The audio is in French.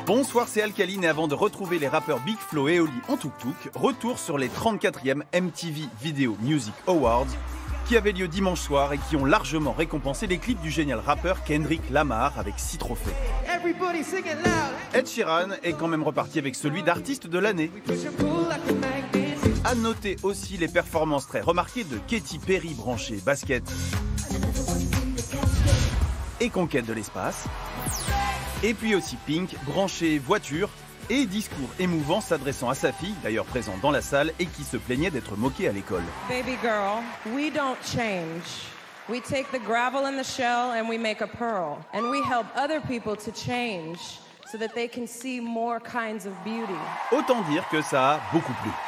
Bonsoir, c'est Alcaline et avant de retrouver les rappeurs Big Flo et Oli en tuk-tuk, retour sur les 34e MTV Video Music Awards qui avaient lieu dimanche soir et qui ont largement récompensé les clips du génial rappeur Kendrick Lamar avec 6 trophées. Ed Sheeran est quand même reparti avec celui d'artiste de l'année. À noter aussi les performances très remarquées de Katy Perry branchée basket et conquête de l'espace. Et puis aussi Pink, branché voiture, et discours émouvant s'adressant à sa fille, d'ailleurs présente dans la salle, et qui se plaignait d'être moquée à l'école. Baby girl, we don't change. We take the gravel in the shell and we make a pearl. And we help other people to change so that they can see more kinds of beauty. Autant dire que ça a beaucoup plu.